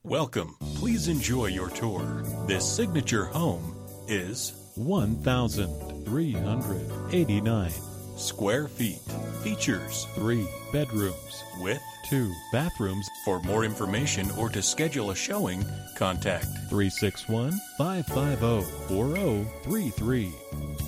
Welcome. Please enjoy your tour. This signature home is 1,389 square feet. Features 3 bedrooms with 2 bathrooms. For more information or to schedule a showing, contact 361-550-4033.